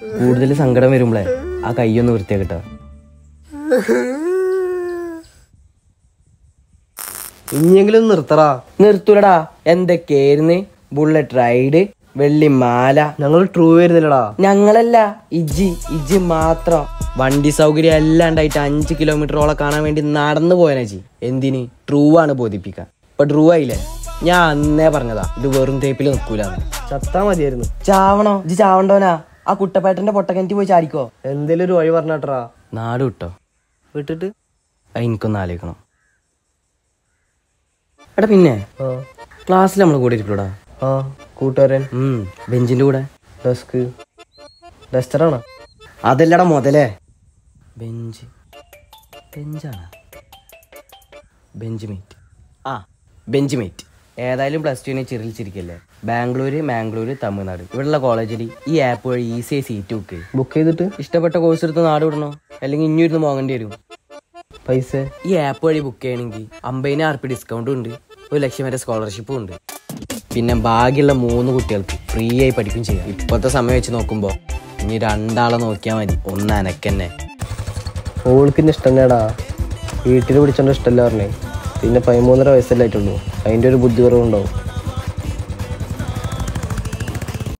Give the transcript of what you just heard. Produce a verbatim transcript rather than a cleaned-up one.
കൂടുതൽ സങ്കടം വരുമ്പോളേ ആ കൈയൊന്ന് വൃത്തിയാക്കട്ടോ. ഇനിയെങ്കിലും നിർത്തടാ. നിർത്തൂലടാ. എന്തൊക്കെയായിരുന്നു ബുള്ളറ്റ് റൈഡ്, വെള്ളിമാല. ഞങ്ങൾ ട്രൂ വരുന്നില്ലടാ. ഞങ്ങളല്ല, ഇജി ഇജി മാത്രം. വണ്ടി സൗകര്യം എല്ലാം ഉണ്ടായിട്ട് അഞ്ച് കിലോമീറ്ററോളം കാണാൻ വേണ്ടി നടന്നു പോയനേച്ചി. എന്തിന്? ട്രൂ ആണ് ബോധിപ്പിക്കാൻ. ഇപ്പൊ ട്രൂ ആയില്ലേ? ഞാൻ അന്നേ പറഞ്ഞതാ ഇത് വെറും തേപ്പിൽ നിൽക്കൂലെന്ന്. ചത്താ മതിയായിരുന്നു. ചാവണോ? ഇജി ചാവണ്ടോനാ? ആ കുട്ടപ്പേട്ടന്റെ പൊട്ടക്കിണറ്റി പോയി ചാടിക്കോ. എന്തേലും ഒരു വഴി പറഞ്ഞാട്ടാ. നാട് വിട്ടോ? വിട്ടിട്ട് എനിക്കൊന്ന് ആലോചിക്കണം. എടാ പിന്നെ ക്ലാസ്സിൽ നമ്മൾ കൂടെ ഇരിക്കൂടാ. ആ കൂട്ടുകാരൻ. ബെഞ്ചിന്റെ കൂടെ. ഡെസ്ക് ഡസ്റ്ററാണോ? അതല്ലടാ മുതലേ. ബെഞ്ച് ബെഞ്ചാണ്. Bench mate. ആ ബെഞ്ച് മേറ്റ്. ഏതായാലും പ്ലസ് ടുവിനെ ചിരിച്ചിരിക്കല്ലേ. ബാംഗ്ലൂര്, മാംഗ്ലൂര്, തമിഴ്നാട് ഇവിടെയുള്ള കോളേജിൽ ഈ ആപ്പ് വഴി ഈസിയായി സീറ്റ് ബുക്ക് ചെയ്യും. ബുക്ക് ചെയ്തിട്ട് ഇഷ്ടപ്പെട്ട കോഴ്സ് എടുത്ത് നാട് വിടണോ? അല്ലെങ്കിൽ ഇനി ഇരുന്ന് വാങ്ങേണ്ടി വരും പൈസ. ഈ ആപ്പ് വഴി ബുക്ക് ചെയ്യണമെങ്കിൽ അമ്പതിനായിരം ആർ പി ഡിസ്കൗണ്ടും ഉണ്ട്, ഒരു ലക്ഷം വരെ സ്കോളർഷിപ്പും ഉണ്ട്. പിന്നെ ബാക്കിയുള്ള മൂന്ന് കുട്ടികൾക്ക് ഫ്രീ ആയി പഠിക്കും ചെയ്യാം. ഇപ്പോഴത്തെ സമയം വെച്ച് നോക്കുമ്പോൾ ഇനി രണ്ടാളെ നോക്കിയാൽ മതി. ഒന്ന് അനക്കന്നെ. ഓൾക്കിന്റെ ഇഷ്ടം തന്നെയാടാ. വീട്ടിൽ പിടിച്ചോണ്ട് ഇഷ്ടമല്ല പറഞ്ഞേ. പിന്നെ പതിമൂന്നര വയസ്സല്ലേ ആയിട്ടുള്ളൂ. അതിൻ്റെ ഒരു ബുദ്ധി കുറവുണ്ടാവും.